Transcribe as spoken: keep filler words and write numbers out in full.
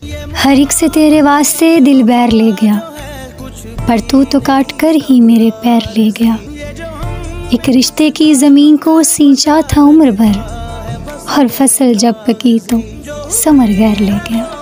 हर एक से तेरे वास्ते दिल बैर ले गया, पर तू तो काट कर ही मेरे पैर ले गया। एक रिश्ते की ज़मीन को सींचा था उम्र भर, और फसल जब पकी तो समर गैर ले गया।